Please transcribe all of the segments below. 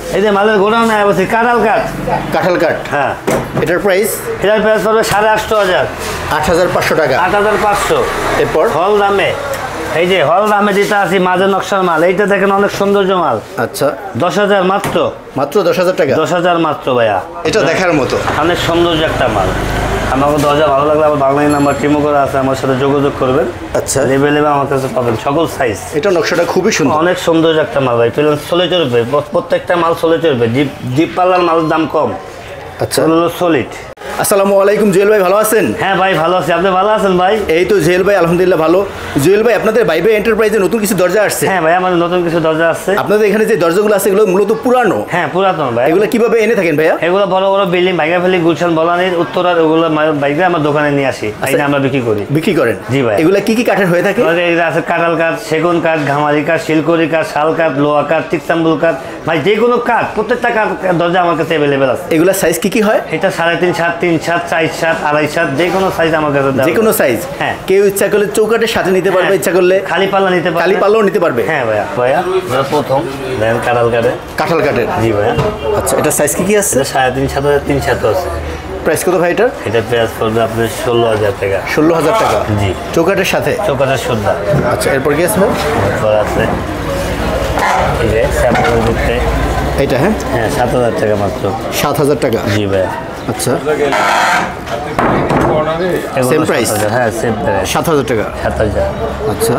এই যে মালের গোডাউনে আছে কাঁঠাল কাঠ। কাঁঠাল কাঠ, হ্যাঁ। এটার প্রাইস পড়বে 8,500 8,500 টাকা। 8,500। এরপর হল দামে, এই যে হল দামে যেটা আছে মাঝে নকশার মাল, এইটা দেখেন অনেক সৌন্দর্য মাল। আচ্ছা, 10,000 মাত্র। মাত্র 10,000 টাকা। 10,000 মাত্র ভাইয়া। এটা দেখার মতো অনেক সৌন্দর্য একটা মাল। আমাকে 10,000 ভালো লাগলে আমার বাংলায় নাম্বার টিমও করা আছে, আমার সাথে যোগাযোগ করবেন। আচ্ছা, লেভেলেবে আমার কাছে পাবেন সকল সাইজ। এটা নকশাটা খুবই সুন্দর, অনেক সৌন্দর্য একটা মাল ভাই। প্লেন চলে চলবে, প্রত্যেকটা মাল চলে চলবে। ডিপ পাল্লার মালের দাম কম। আচ্ছা, সলিড। আসসালামু আলাইকুম জুয়েল ভাই, ভালো আছেন? হ্যাঁ ভাই ভালো আছি, আপনি ভালো আছেন ভাই? এই তো জুয়েল ভাই, আলহামদুলিল্লাহ ভালো। জুয়েল ভাই, আপনাদের ভাই এন্টারপ্রাইজে নতুন কিছু দরজা আসছে? হ্যাঁ ভাই, আমাদের নতুন কিছু দরজা আসছে। আপনাদের এখানে যে দরজাগুলো আছে এগুলো মূলত পুরানো? হ্যাঁ পুরাতন ভাই। এগুলো কিভাবে এনে থাকেন ভাইয়া? এগুলো বড় বড় বিল্ডিং ভাইগা ফেলি, গুলশান বলানির উত্তরার, ওগুলো বাইকে আমার দোকানে নিয়ে আসি, তাই আমরা বিক্রি করি। বিক্রি করেন? জি ভাই। এগুলো কি কি কাঠের হয়ে থাকে? এগুলো আছে কাঁঠাল কাঠ, সেগুন কাঠ, ঘামারি কাঠ, শিলকড়ি কাঠ, শাল কাঠ, লোহা কাঠ, টিকসাম্বুল কাঠ। ভাই যে কোনো কাঠ, প্রত্যেকটা কাঠ দরজা আমার কাছে অ্যাভেলেবেল আছে। এগুলো সাইজ কি কি হয়? এটা 3.5 7, 3 7, 4 7, 2.5 7, যে কোনো সাইজ আমার কাছে। যে কোনো সাইজ? হ্যাঁ। কেউ ইচ্ছা করলে চৌকাঠের সাথে নিতে পারবে, ইচ্ছা করলে খালি পাল্লা নিতে পারবে, খালি পাল্লাও নিতে পারবে। হ্যাঁ ভাইয়া। ভাইয়া প্রথম দেন কাঁঠাল কাঠের। কাঁঠাল কাঠের? জি ভাইয়া। আচ্ছা, এটা সাইজ কি কি আছে? 3.5 7, 3 7 আছে। প্রাইস কত ভাই এটার? এটা প্রাইস পড়বে আপনার 16,000 টাকা। 16,000 টাকা? জি। চৌকাঠের সাথে? চৌকাঠের সুদ্ধা। আচ্ছা, এরপর কি আছে? এরপর আছে এই যে স্যাম্পল দিতে। এইটা? হ্যাঁ হ্যাঁ, 7,000 টাকা মাত্র। 7,000 টাকা? জি ভাইয়া। আচ্ছা, সেম প্রাইস? হ্যাঁ সেম প্রাইস, 7,000 টাকা। 7,000। আচ্ছা,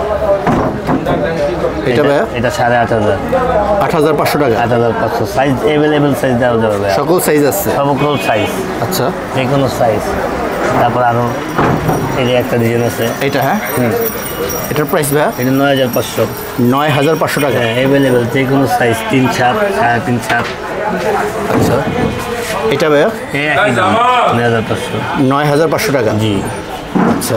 এটা ভাইয়া? এটা 8,500। 8,500 টাকা? 8,500। সাইজ অ্যাভেলেবেল সাইজ দেওয়া যাবে ভাইয়া। সকল সাইজ আছে? সকল সাইজ। আচ্ছা, যে কোনো সাইজ। তারপর আরও এই যে একটা ডিজাইন আছে। এইটা? হ্যাঁ। এটার প্রাইস ভাইয়া? এটা 9,500। 9,500 টাকা? হ্যাঁ অ্যাভেলেবেল, যে কোনো সাইজ, 3 7, 3.5 7। আচ্ছা, এটা ভাইয়া? 9,500। 9,500 টাকা? জি। আচ্ছা,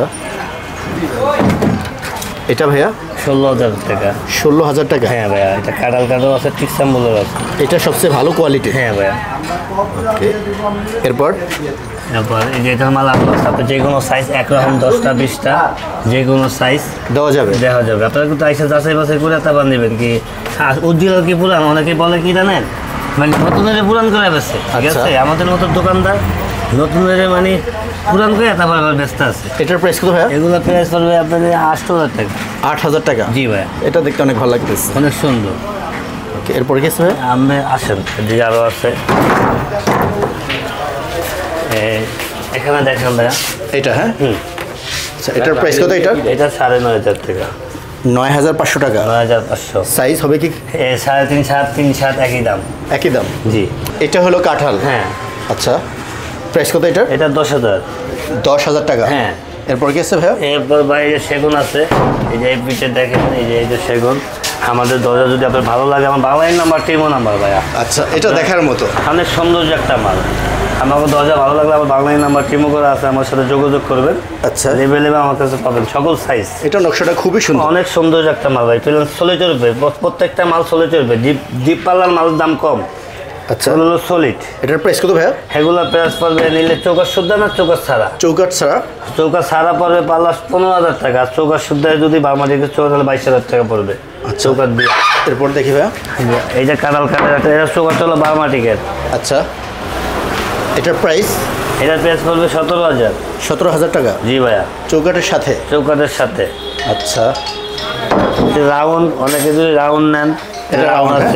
এটা ভাইয়া? 16,000 টাকা। 16,000 টাকা? হ্যাঁ ভাইয়া। এটা কাঁঠাল কাঠও আছে, টিকসাম্বুলের আছে। এটা সবচেয়ে ভালো কোয়ালিটি? হ্যাঁ ভাইয়া। ওকে, এরপর এই যে এটার মাল আপনার সাথে যে কোনো সাইজ, একরকম 10টা 20টা যে কোনো সাইজ দেওয়া যাবে? দেওয়া যাবে। আপনারা কিন্তু আইসা যাচাই বাছাই করে তারপর নেবেন। কি উদ্দিন কি পুরান, অনেকে বলে কি জানেন, মানে নতুনের পুরান করে বেছে। ঠিক আছে, আমাদের মতো দোকানদার নতুনের মানে পুরান করে তারপর আবার ব্যস্ত আছে। এটার প্রাইস কত ভাইয়া? এগুলো প্রাইস পড়বে আপনার 8,000 টাকা। 8,000 টাকা? জি ভাইয়া। এটা দেখতে অনেক ভালো লাগতেছে, অনেক সুন্দর। ওকে, এরপর কি আছে? আপনি আসেন, এদিকে আরও আছে। এখানে দেখেন ভাইয়া। এটা? হ্যাঁ। আচ্ছা, এটার প্রাইস কত? এটা? এটা 9,500 টাকা। 9,500 টাকা? 9,500। সাইজ হবে কি? 3.5 7, 3 7 একই দাম। একই দাম? জি। এটা হলো কাঁঠাল? হ্যাঁ। আচ্ছা, প্রাইস কত এটা? এটা 10,000। 10,000 টাকা? হ্যাঁ। এরপর কি আছে ভাইয়া? এরপর ভাই সেগুন আছে, এই যে এই পিঠে দেখেন, এই যে সেগুন। আমাদের দরজা যদি আপনার ভালো লাগে, আমার বাংলায় নাম্বার টিমও নাম্বার ভাইয়া। আচ্ছা, এটা দেখার মতো অনেক সৌন্দর্য একটা মাল। আমাকে দরজা ভালো লাগলে আমার বাংলায় নাম্বার টিমও করা আছে, আমার সাথে যোগাযোগ করবেন। আচ্ছা, লেভেলেবে আমার কাছে পাবেন সকল সাইজ। এটা নকশাটা খুবই সুন্দর, অনেক সৌন্দর্য একটা মাল ভাই। প্লেন চলে চলবে, প্রত্যেকটা মাল চলে চলবে। ডিপ পাল্লার মালের দাম কম। আচ্ছা, সলিড। এটার প্রাইস কত ভাইয়া? এগুলো প্রাইস পড়বে নিলে চৌকাঠ শুদ্ধা না চৌকাঠ ছাড়া? চৌকাঠ ছাড়া। চৌকাঠ ছাড়া পড়বে পাল্লা 15,000 টাকা। চৌকাঠ শুদ্ধায় যদি বার্মাটিকে চৌকাঠ হলে 22,000 টাকা পড়বে। চৌকাঠ দিয়ে। এরপর দেখি ভাইয়া, এই যে কাঁঠাল কাঠের একটা, এটা চৌকাঠ হলো বার্মাটিকের। আচ্ছা, এটার প্রাইস? এটার প্রাইস পড়বে 17,000। 17,000 টাকা? জি ভাইয়া। চৌকাঠের সাথে? চৌকাঠের সাথে। আচ্ছা, রাউন্ড, অনেকে যদি রাউন্ড নেন, এটা রাউন্ড আছে।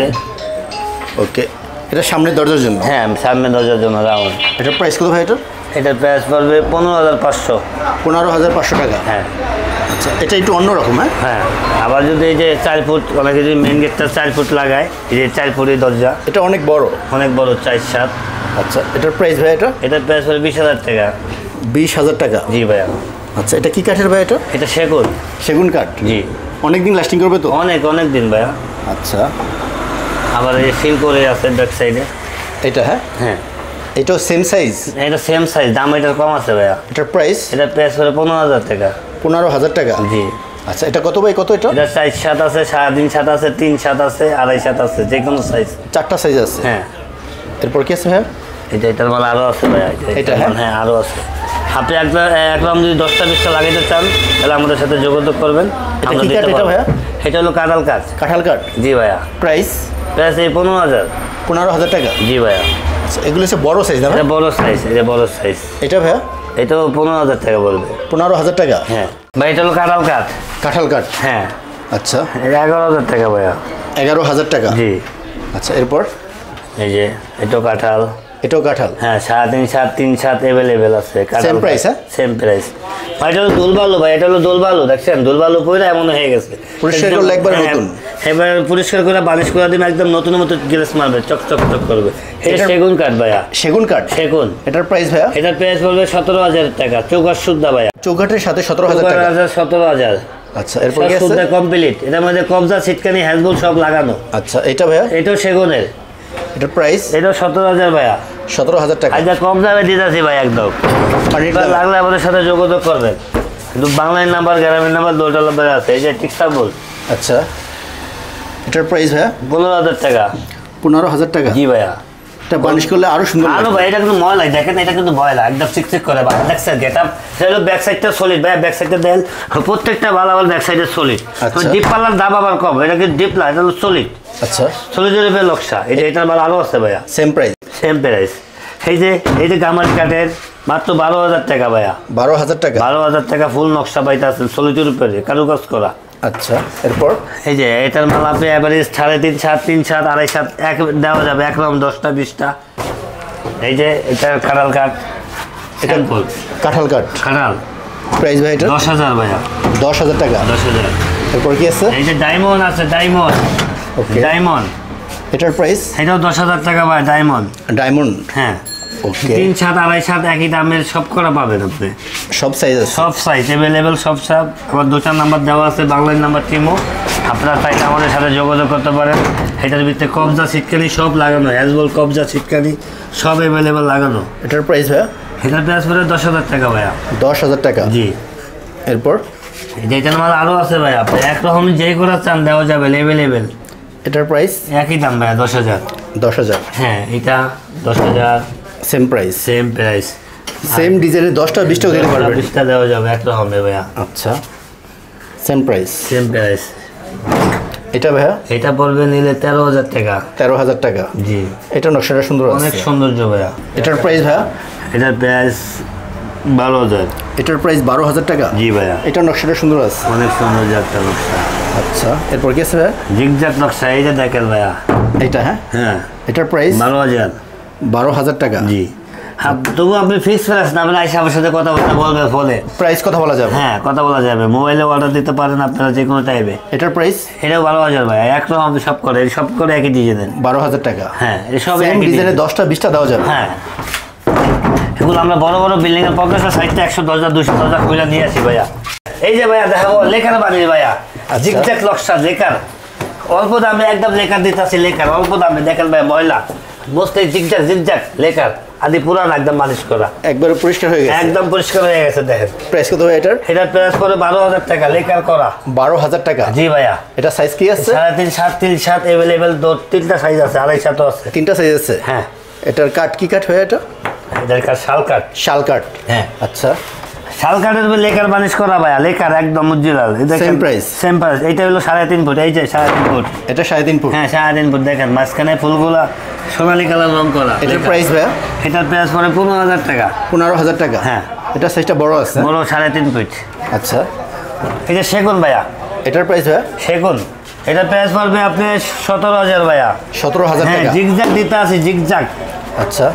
ওকে, এটা সামনের দরজার জন্য? হ্যাঁ, সামনের দরজার জন্য রাউন্ড। এটার প্রাইস কত ভাই? এটার প্রাইস পড়বে 15,500। 15,500 টাকা? হ্যাঁ। আচ্ছা, এটা একটু অন্যরকম? হ্যাঁ। হ্যাঁ, আবার যদি এই যে 4 ফুট, অনেকে যদি মেন গেটটা 4 ফুট লাগায়, এই যে 4 ফুটের দরজা, এটা অনেক বড়? অনেক বড়, 4 7। আচ্ছা, এটার প্রাইস ভাই? এটার প্রাইস পড়বে 20,000 টাকা। 20,000 টাকা? জি ভাইয়া। আচ্ছা, এটা কি কাঠের ভাই? এটা সেগুন। সেগুন কাঠ? জি। অনেক দিন লাস্টিং করবে তো? অনেক দিন ভাইয়া। আচ্ছা, আবার এই সিল করে আছে ব্যাক সাইডে। এটা? হ্যাঁ। হ্যাঁ, এটাও সেম সাইজ? এটা সেম সাইজ, দাম এটার কম আছে ভাইয়া। এটার প্রাইস? এটার প্রাইস পড়বে 15,000 টাকা। 15,000 টাকা? জি। আচ্ছা, এটা কত বাই কত? এটা 4 7 আছে, 3.5 7 আছে, 3 7 আছে, 2.5 7 আছে, যে কোনো সাইজ। 4টা সাইজ আছে? হ্যাঁ। এরপর কি আছে ভাইয়া? এটার মাল আরও আছে ভাইয়া। এটা? হ্যাঁ, আরও আছে। আপনি একদম যদি 10টা 20টা লাগাইতে চান, তাহলে আমাদের সাথে যোগাযোগ করবেন। এটা কি কাঠ এটা ভাইয়া? এটা হলো কাঁঠাল কাঠ। কাঁঠাল কাঠ? জি ভাইয়া। প্রাইস? প্রাইস এই 15,000। 15,000 টাকা। জি ভাইয়া। আচ্ছা, এগুলো হচ্ছে বড় সাইজ না? এটা বড় সাইজ, এটা বড় সাইজ। এটা ভাইয়া? এটাও 15,000 টাকা বলবে। 15,000 টাকা? হ্যাঁ ভাই। এটা হলো কাঁঠাল কাঠ। কাঁঠাল কাঠ? হ্যাঁ। আচ্ছা, এটা 11,000 টাকা ভাইয়া। 11,000 টাকা? জি। আচ্ছা, এরপর? এই যে এটাও কাঁঠাল। এটাও কাঁঠাল? হ্যাঁ, 3.5 7 3 7 अवेलेबल আছে। Same price? হ্যাঁ, সেম প্রাইস ভাই। এটা হলো দোলবালু ভাই, এটা হলো দোলবালু। দেখছেন দোলবালু পয়রা এমন হয়ে গেছে। পরিষ্কার করলে একবার নতুন। এবার পরিষ্কার করে বালিশ করে দিবেন, একদম নতুন মতো গ্লেস মারবে, চকচক চক করবে। এটা সেগুন কাঠ ভাইয়া। সেগুন কাঠ? সেগুন। এটার প্রাইস ভাইয়া? এটার প্রাইস পড়বে 17,000 টাকা। চৌকাঠ সুদ্ধা ভাইয়া। চৌকাঠের সাথে 17,000 টাকা? 17,000। আচ্ছা, এরপর কি আছে? সুদ্ধা কমপ্লিট। এটার মধ্যে কবজা ছিটকানি হ্যাজবল সব লাগানো। আচ্ছা, এটা ভাইয়া? এটাও সেগুনের। এটার প্রাইস? এটাও 17,000 ভাইয়া। 17,000 টাকা? আচ্ছা, কম দামে দিতেছি ভাই একদম। লাগলে আমাদের সাথে যোগাযোগ করবেন। কিন্তু বাংলার নাম্বার, গ্রামের নাম্বার দুটো নাম্বার আছে। এই যে টিকসার বল। আচ্ছা, এটার প্রাইস ভাইয়া? 15,000 টাকা। 15,000 টাকা? জি ভাইয়া। এটা বার্নিশ করলে আরো সুন্দর আরো ভাই। এটা কিন্তু ময়লা, দেখেন এটা কিন্তু ময়লা, একদম চিকচিক করে ভাই। দেখছেন গেটআপ? এটা হলো ব্যাক সাইডটা সলিড ভাই। ব্যাক সাইডটা দেন প্রত্যেকটা ভালো ভালো ব্যাক সাইডে সলিড। ডিপ পাল্লার দাম আবার কম। এটা কিন্তু ডিপ না, এটা হলো সলিড। আচ্ছা, সলিডের উপরে নকশা। এটার মাল আরো আছে ভাইয়া। Same price? Same price. এই যে গামার কাঠের মাত্র 12,000 টাকা ভাইয়া। 12,000 টাকা? 12,000 টাকা ফুল নকশা পাইতে আছেন, সলিডের উপরে কারুকাজ করা। আচ্ছা, এরপর? এই যে এটার মাল আপনি অ্যাভারেজ 3.5 7 3 7 2.5 7 এক দেওয়া যাবে, একরকম 10টা 20টা। এই যে এটা কাঁঠাল কাঠ। এটা কাঁঠাল কাঠ? কাঁঠাল। প্রাইস ভাই এটা? 10,000 ভাইয়া। 10,000 টাকা? 10,000। এরপর কি আছে? এই যে ডায়মন্ড আছে, ডায়মন্ড। Okay, diamond. এটার প্রাইস? এটাও 10,000 টাকা ভাই। ডায়মন্ড। ডায়মন্ড? হ্যাঁ। ওকে, 3 7 2.5 7 একই দামের সব করা পাবেন আপনি। সব সাইজ আছে? সব সাইজ অ্যাভেলেবেল, সব সব। আবার 2টা নাম্বার দেওয়া আছে, বাংলার নাম্বার টিমও। আপনারা চাইলে আমাদের সাথে যোগাযোগ করতে পারেন। এটার ভিতরে কবজা ছিটকানি সব লাগানো, হ্যাজবল কবজা ছিটকানি সব অ্যাভেলেবেল লাগানো। এটার প্রাইস ভাইয়া? এটার প্রাইস পড়ে 10,000 টাকা ভাইয়া। 10,000 টাকা? জি। এরপর? যেটার মাল আরও আছে ভাই, আপনি একরকম যেই করা চান দেওয়া যাবে, অ্যাভেলেবেল। এটার প্রাইস? একই দাম ভাইয়া, 10,000। 10,000? হ্যাঁ, এটা 10,000। Same price? Same price. Same ডিজাইনের 10টা 20টা দিতে পারবেন? 20টা দেওয়া যাবে, একরকম ভাইয়া। আচ্ছা, সেম প্রাইস? Same price. এটা ভাইয়া? এটা পড়বে নিলে 13,000 টাকা। 13,000 টাকা? জি। এটা নকশাটা সুন্দর আছে, অনেক সৌন্দর্য ভাইয়া। এটার প্রাইস ভাইয়া? এটার প্রাইস 12,000। এটার প্রাইস 12,000 টাকা? জি ভাইয়া। এটা নকশাটা সুন্দর আছে, অনেক সৌন্দর্য একটা নকশা। আচ্ছা, এরপর কি আছে ভাইয়া? জিগজাগ নকশা। এই যে দেখেন ভাইয়া। এটা? হ্যাঁ। হ্যাঁ। এটার প্রাইস? 12,000। 12,000 টাকা? জি। তবু আপনি ফিক্স প্রাইস না, আপনি আইসা আমার সাথে কথা বলবে ফোনে। প্রাইস কথা বলা যাবে? হ্যাঁ, কথা বলা যাবে। মোবাইলে অর্ডার দিতে পারেন আপনারা যে কোনো টাইমে। এটার প্রাইস? এটাও 12,000 ভাই। একরকম আপনি সব করে একই ডিজাইনের। 12,000 টাকা? হ্যাঁ, সব সেম ডিজাইনের 10টা 20টা দেওয়া যাবে? হ্যাঁ। এগুলো আমরা বড় বড় বিল্ডিং এর পকেটের সাইডটা 100 দরজা 200 দরজা খুলে নিয়ে আসি ভাইয়া। এই যে ভাইয়া দেখাবো লেখার বানিয়ে ভাইয়া। জিগজ্যাগ নকশা লেখার। অল্প দামে একদম লেখার দিতেছি, লেখার অল্প দামে। দেখেন ভাই ময়লা মস্ত জিগজ্যাগ লেখার আদি পুরান একদম মালিশ করা, একবারে পরিষ্কার হয়ে গেছে, একদম পরিষ্কার হয়ে গেছে। দেখেন প্রাইস কত ভাই এটার? এটার প্রাইস পড়ে 12,000 টাকা লেখার করা। 12,000 টাকা? জি ভাইয়া। এটা সাইজ কি আছে? 3.5 7 3 7 अवेलेबल। 3টা সাইজ আছে, 2.5 আছে। 3টা সাইজ আছে? হ্যাঁ। এটার কাঠ কি কাঠ হয় এটা? এটার কাঠ শাল কাঠ। শাল কাঠ? হ্যাঁ। আচ্ছা, শাল কাঠের লেখার বানিশ করা ভাইয়া। লেখার একদম উজ্জ্বল। Same price? Same price. এটা হলো 3.5 ফুট। এই যে 3.5 ফুট। এটা 3.5 ফুট? হ্যাঁ, 3.5 ফুট। দেখেন মাঝখানে ফুলগুলা সোনালী কালার রং করা। এটার প্রাইস ভাইয়া? এটার প্রাইস পড়ে 15,000 টাকা। 15,000 টাকা? হ্যাঁ। এটা সাইজটা বড় আছে? বড় 3.5 ফুট। আচ্ছা, এটা সেগুন ভাইয়া। এটার প্রাইস ভাইয়া? সেগুন। এটার প্রাইস পড়বে আপনি 17,000 ভাইয়া। 17,000 হ্যাঁ, টাকা? জিগজ্যাগ দিতে আছে, জিগজ্যাগ। আচ্ছা,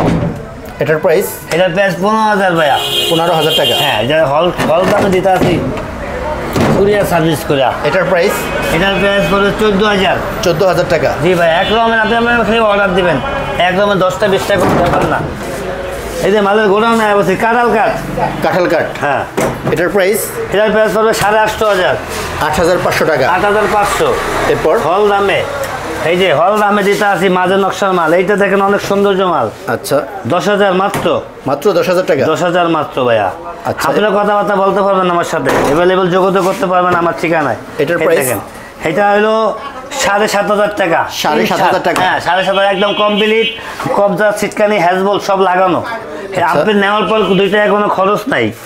এটার প্রাইস? এটার প্রাইস 15,000 ভাইয়া। 15,000 টাকা? হ্যাঁ, এটা হল দামে দিতে আছি কুরিয়ার সার্ভিস করে। এটার প্রাইস? এটার প্রাইস পড়বে 14,000। 14,000 টাকা? জি ভাই। এক রকমের আপনি আপনার খালি অর্ডার দিবেন, এক রকমের 10টা 20টা করতে পারবেন না। এই যে মালের গোডাউন নেয় বলছি কাঁঠাল কাঠ। কাঁঠাল কাঠ? হ্যাঁ। এটার প্রাইস? এটার প্রাইস পড়বে 8,500। 8,500 টাকা? 8,500। এরপর? হল দামে। এই যে হল দামে দিতে আছি মাঝে নকশার মাল। এইটা দেখেন অনেক সৌন্দর্য মাল। আচ্ছা, 10,000 মাত্র। মাত্র 10,000 টাকা? 10,000 মাত্র ভাইয়া। আচ্ছা, আপনারা কথাবার্তা বলতে পারবেন আমার সাথে, অ্যাভেলেবল যোগাযোগ করতে পারবেন আমার ঠিকানায়। এটার প্রাইস? এটা হলো 7,500 টাকা। 7,500 টাকা? হ্যাঁ, 7,500 একদম কমপ্লিট। কবজা ছিটকানি হ্যাজবল সব লাগানো। আপনি নেওয়ার পর 2 টাকা কোনো খরচ নাই।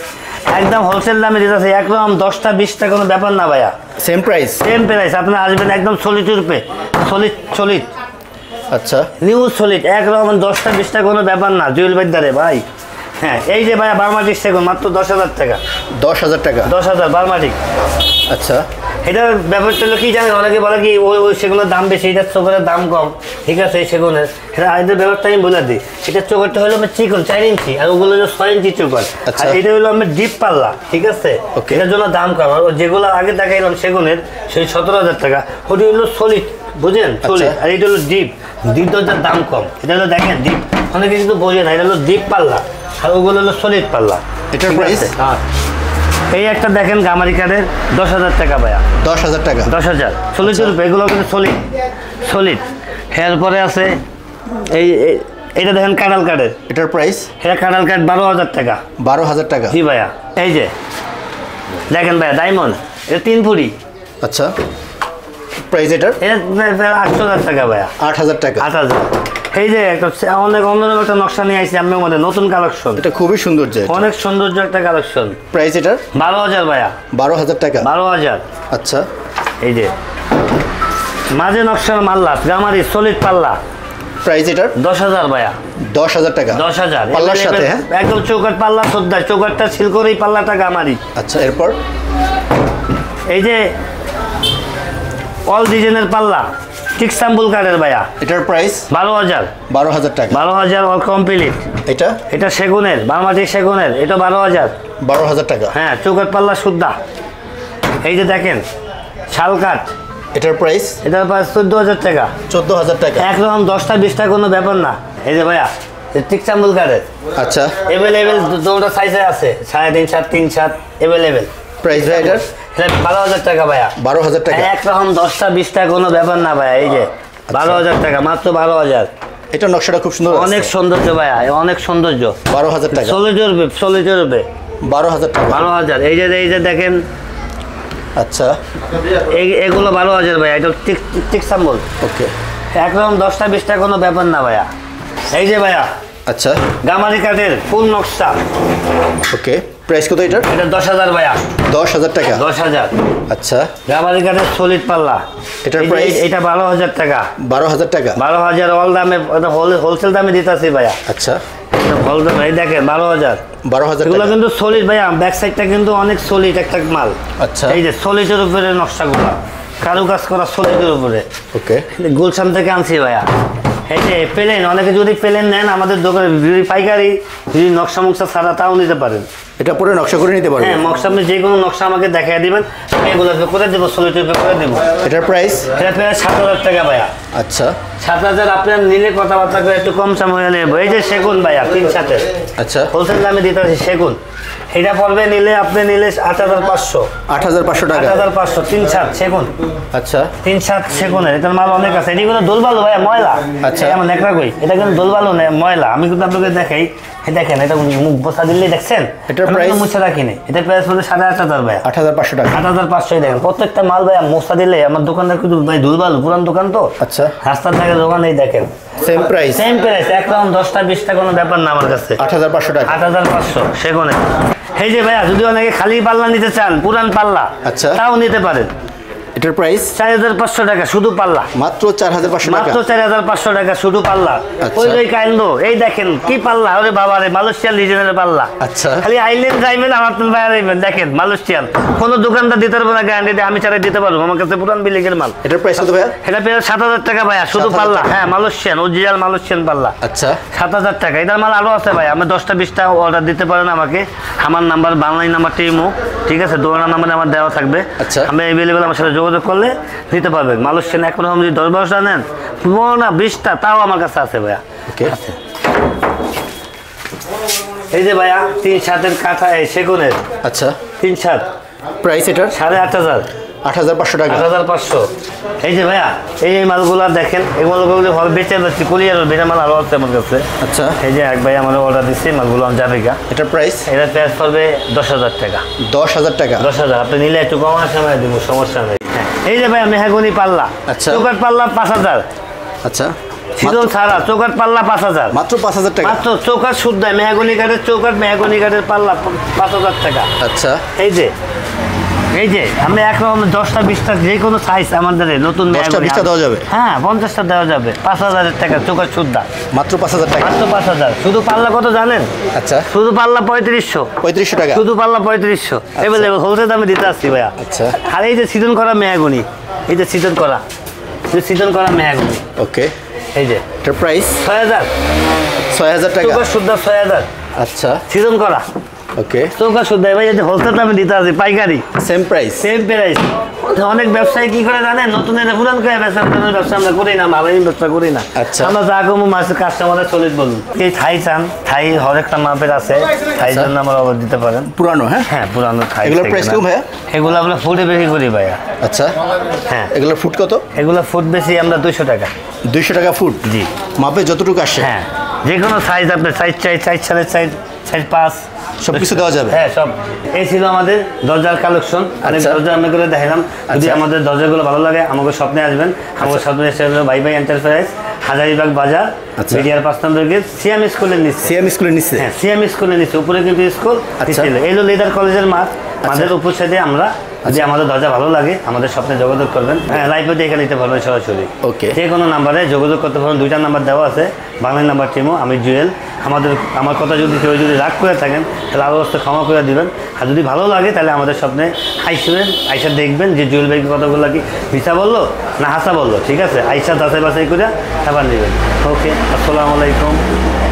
একদম হোলসেল দামে দিতেছে, একদম 10টা 20টা কোনো ব্যাপার না ভাইয়া, সেম প্রাইস। আপনারা আসবেন একদম সলিড রূপে, সলিড আচ্ছা নিউ সলিড, একদম 10টা 20টা কোনো ব্যাপার না জুয়েল ভাই দারে ভাই। হ্যাঁ এই যে ভাইয়া বার্মাটিক সেগুন মাত্র 10,000 টাকা। 10,000 টাকা? 10,000 বার্মাটিক। আচ্ছা এটার ব্যাপারটা হলো কি জানেন, অনেকে বলে কি ওই সেগুলোর দাম বেশি, এটার চোখের দাম কম, ঠিক আছে এই সেগুনের। এটা এদের ব্যাপারটা আমি বলে দিই, এটার চোখেরটা হলো আমার চিকন 4 ইঞ্চি, আর ওগুলো হলো 6 ইঞ্চি চোখের। আর এটা হলো আমার ডিপ পাল্লা, ঠিক আছে, এটার জন্য দাম কম। আর যেগুলো আগে দেখাইলাম সেগুনের সেই 17,000 টাকা, ওটি হলো সলিড, বুঝেন, সলিড। আর এটা হলো ডিপ দরজার দাম কম। এটা হলো দেখেন ডিপ, অনেকে কিন্তু বোঝে না, এটা হলো ডিপ পাল্লা, আর ওগুলো হলো সলিড পাল্লা। এটার প্রাইস? হ্যাঁ এই একটা দেখেন গামারি কাঠের 10,000 টাকা ভাইয়া। 10,000 টাকা? 10,000 সলিড রূপে, এগুলো কিন্তু সলিড। এরপরে আছে এইটা দেখেন কাঁঠাল কাঠের। এটার প্রাইস? এটা কাঁঠাল কাঠ 12,000 টাকা। 12,000 টাকা? জি ভাইয়া। এই যে দেখেন ভাইয়া ডায়মন্ড, এটা 3 ফুটি। আচ্ছা প্রাইস এটার? এটা 8,000 টাকা ভাইয়া। 8,000 টাকা? 8,000। এই যে একটা অনেক অন্যরকম একটা নকশা নিয়ে আসছি আমার মধ্যে, নতুন কালেকশন, এটা খুবই সৌন্দর্য, অনেক সৌন্দর্য একটা কালেকশন। প্রাইস এটার? 12,000 ভাইয়া। 12,000 টাকা? 12,000। আচ্ছা এই যে মাঝে নকশার মাল্লা গামারি সলিড পাল্লা, প্রাইস এটার? 10,000 ভাইয়া। 10,000 টাকা? 10,000 পাল্লার সাথে? হ্যাঁ একদম চৌকাট পাল্লা, শ্রদ্ধা চৌকাটটা সিল করেই পাল্লাটা গামারি। আচ্ছা এরপর? এই যে অল ডিজাইনের পাল্লা ঠিক স্যাম্পল কাঠের ভাইয়া। এটার প্রাইস? 12,000। 12,000 টাকা? 12,000 অল কমপ্লিট। এটা সেগুনের, বার্মাটিক সেগুনের, এটা 12,000। 12,000 টাকা? হ্যাঁ চৌকাট পাল্লা শুদ্ধা। এই যে দেখেন শাল কাঠ, এটার প্রাইস? এটার প্রাইস 14,000 টাকা। 14,000 টাকা? একদম 10টা 20টা কোনো ব্যাপার না। এই যে ভাইয়া ঠিক স্যাম্পল কাঠের। আচ্ছা এভেলেবেল দুটো সাইজে আছে, 3.5 7 3 7 এভেলেবেল। প্রাইস ভাই এটার? 12,000 টাকা ভাইয়া। 12,000 টাকা? একরকম 10টা 20টা কোনো ব্যাপার না ভাইয়া। এই যে 12,000 টাকা, মাত্র 12,000। এটা নকশাটা খুব সুন্দর, অনেক সৌন্দর্য ভাইয়া, অনেক সৌন্দর্য। 12,000 টাকা? সলিড রূপে 12,000 টাকা? 12,000। এই যে দেখেন, আচ্ছা এগুলো 12,000 ভাইয়া। এটা ঠিক স্যাম্পল। ওকে একরকম 10টা 20টা কোনো ব্যাপার না ভাইয়া। এই যে ভাইয়া আচ্ছা গামারি কাঠের ফুল নকশা। ওকে প্রাইস কত এটার? এটা 10,000 ভাইয়া। 10,000 টাকা? 10,000। আচ্ছা গামারি কাঠের সলিড পাল্লা, এটার প্রাইস? এটা 12,000 টাকা। 12,000 টাকা? 12,000 অল দামে, হোলসেল দামে দিতেছি ভাইয়া। আচ্ছা এই দেখেন 12,000। 12,000 এগুলো টাকা? কিন্তু সলিড ভাইয়া, ব্যাক সাইডটা কিন্তু অনেক সলিড একটা মাল। আচ্ছা এই যে সলিডের উপরে নকশাগুলো, কারুকাজ করা সলিডের উপরে। ওকে গুলশান থেকে আনছি ভাইয়া। এই যে প্লেন, অনেকে যদি প্লেন নেন আমাদের দোকানে, যদি পাইকারি যদি নকশা মুকশা ছাড়া তাও নিতে পারেন। এটা পরে নকশা করে নিতে পারবেন? হ্যাঁ নকশা, আপনি যে কোনো নকশা আমাকে দেখাই দিবেন, এগুলোকে করে দেবো, সলিড করে দেবো। এটার প্রাইস? এটা প্রায় 7,000 টাকা ভাইয়া। আচ্ছা 7,000 আপনার নিলে কথাবার্তা করে একটু কম সম হয়ে নেবো। এই যে সেগুন ভাইয়া 3/7। আচ্ছা হোলসেল দামে দিতে আছে সেগুন। এটা পড়বে নিলে, আপনি নিলে 8,500। 8,500 টাকা? 8,500 3/7 সেগুন। আচ্ছা 3/7 সেগুনের, এটার মাল অনেক আছে। এটি কিন্তু দোলবালু ভাইয়া, ময়লা। আচ্ছা এমন একটা কই, এটা কিন্তু দোলবালু নেই, ময়লা। আমি কিন্তু আপনাকে দেখাই, দেখেন এটা মুখ বসা দিলেই দেখছেন। এটার প্রাইস? মুছে রাখিনি। এটার প্রাইস হলো 8,500 ভাইয়া। 8,500 টাকা? 8,500। দেখেন প্রত্যেকটা মাল ভাইয়া মোছা দিলে, আমার দোকানদার কিন্তু ভাই দোলবালু, পুরান দোকান তো। আচ্ছা রাস্তার ধারে দোকান, এই দেখেন সেম প্রাইস? সেম প্রাইস, একদম 10টা 20টা কোনো ব্যাপার না আমার কাছে। 8,500 টাকা? 8,500 সেগুনে। এই যে ভাইয়া যদি অনেকে খালি পাল্লা নিতে চান, পুরান পাল্লা, আচ্ছা তাও নিতে পারেন। এটার প্রাইস? 4,500 টাকা শুধু পাল্লা। মাত্র 4,500 টাকা? মাত্র 4,500 টাকা শুধু পাল্লা। ওই কাইন্দ, এই দেখেন কি পাল্লা, ওরে বাবা রে, মালয়েশিয়ান ডিজাইনের পাল্লা। আচ্ছা খালি আইল্যান্ড যাইবেন, আমার বাইরে দেখেন মালয়েশিয়ান। কোনো দোকানদার দিতে পারবো না গ্যারান্টি, আমি চালাই দিতে পারবো, আমার কাছে পুরান বিলিগের মাল। এটার প্রাইস কত ভাইয়া? এটা পেয়ে 7,000 টাকা ভাইয়া, শুধু পাল্লা। হ্যাঁ মালয়েশিয়ান, অরিজিনাল মালয়েশিয়ান পাল্লা। আচ্ছা 7,000 টাকা। এটার মাল আরও আছে ভাই, আমি 10টা 20টা অর্ডার দিতে পারেন আমাকে। আমার নাম্বার, বাংলায় নাম্বার টিমও, ঠিক আছে, দোকানের নাম্বারে আমার দেওয়া থাকবে। আচ্ছা আমি অ্যাভেলেবেল, আমার সাথে যোগাযোগ করলে নিতে পারবেন। মালয়েশিয়ান এখন যদি 10-12টা নেন, 15 না 20টা তাও আমার কাছে আছে ভাইয়া। ওকে এই যে ভাইয়া 3/7 কাঠা, এই সেগুনের। আচ্ছা 3/7 প্রাইস এটার? 8,500। 8,500 টাকা? 8,500। এই যে ভাইয়া এই মালগুলো দেখেন, এগুলো হবে বেঁচে যাচ্ছি, কুলিয়ার বেচা মাল আরও আছে আমার কাছে। আচ্ছা এই যে এক ভাই আমার অর্ডার দিচ্ছি, মালগুলো আমি যাবে গা। এটার প্রাইস? এটা প্রাইস পড়বে 10,000 টাকা। 10,000 টাকা? 10,000। আপনি নিলে একটু কমার সময় দিব, সমস্যা নেই। এই যে ভাই মেহাগুনি পাল্লা, আচ্ছা চৌকাট পাল্লা 5,000। আচ্ছা সিজন ছাড়া চৌকাঠ পাল্লা 5000, মাত্র 5000 টাকা। মাত্র চৌকাঠ শুদ্ধ মেহগনি কাঠের চৌকাঠ, মেহগনি কাঠের পাল্লা 5000 টাকা। আচ্ছা, এই যে আমি একরকম 10টা 20টা যে কোনো সাইজ আমাদের নতুন 10টা 20টা দেওয়া যাবে। হ্যাঁ 50টা দেওয়া যাবে। 5000 টাকা চৌকাঠ শুদ্ধ, মাত্র 5000 টাকা। মাত্র 5000। শুধু পাল্লা কত জানেন? আচ্ছা, শুধু পাল্লা 3500 টাকা, শুধু পাল্লা 3500 এভেলেবল হোলসেল দামে দিতে আসছি ভাইয়া। আচ্ছা, আর এই যে সিজন করা মেহগনি, এই যে সিজন করা মেহগনি, ওকে, এই যে এটার প্রাইস 6000 টাকা। চৌকাঠ শুদ্ধ 6000। আচ্ছা, সিজন করা, ওকে, চৌকাঠ শুদ্ধ ভাই। এই যে হোলসেল দামে দিতে আসছি, পাইকারি সেম প্রাইস। অনেক ব্যবসায়ী কি করে জানেন, নতুন এনে পুরান করে ব্যবসা আমরা করি না, মালাইন ব্যবসা করি না। আচ্ছা, আমরা যা কমু মাসের কাস্টমারের চলিত বলুন। এই থাই চান, থাই হরেকটা মাপের আছে, থাই জন্য আমরা অর্ডার দিতে পারেন। পুরানো? হ্যাঁ, পুরানো থাই। এগুলোর প্রাইস কম ভাইয়া? এগুলো আমরা ফুটে বেশি করি ভাইয়া। আচ্ছা, হ্যাঁ, এগুলোর ফুট কত? এগুলো ফুট বেশি আমরা 200 টাকা। 200 টাকা ফুট? জি, মাপে যতটুকু আসে। হ্যাঁ, যে কোনো সাইজ আপনার সাইজ চাই, সাইজ 4.5, সাইজ 5 সব কিছু দেওয়া যাবে। হ্যাঁ, সব। এই ছিল আমাদের দরজার কালেকশন। অনেক দরজা আমরা করে দেখালাম। যদি আমাদের দরজাগুলো ভালো লাগে আমাকে স্বপ্নে আসবেন। আমাকে স্বপ্নে এসে ভাই এন্টারপ্রাইজ, হাজারিবাগ বাজার, B.D.R 5 নম্বর গেট, সিএম স্কুলের নিচে। সিএম স্কুলের নিচে? হ্যাঁ, সিএম স্কুলের নিচে। উপরে কিন্তু স্কুল, এই হলো লেদার কলেজের মাঠ। আমাদের উপর সাইডে আমরা, যদি আমাদের দরজা ভালো লাগে আমাদের স্বপ্নে যোগাযোগ করবেন। হ্যাঁ, লাইভে দেখে নিতে পারবেন সরাসরি। ওকে, যে কোনো নাম্বারে যোগাযোগ করতে পারবেন। 2টা নাম্বার দেওয়া আছে, বাংলা নাম্বার টিমো, আমি জুয়েল। আমার কথা যদি কেউ যদি রাগ করে থাকেন তাহলে আরও ক্ষমা করে দিবেন। আর যদি ভালো লাগে তাহলে আমাদের স্বপ্নে আইসবেন, আইসা দেখবেন যে জুয়েল ভাই কথাগুলো কি মিথ্যা বললো না হাসা বললো। ঠিক আছে, আইসা যাচাই বাছাই করে তারপর নেবেন। ওকে, আসসালামু আলাইকুম।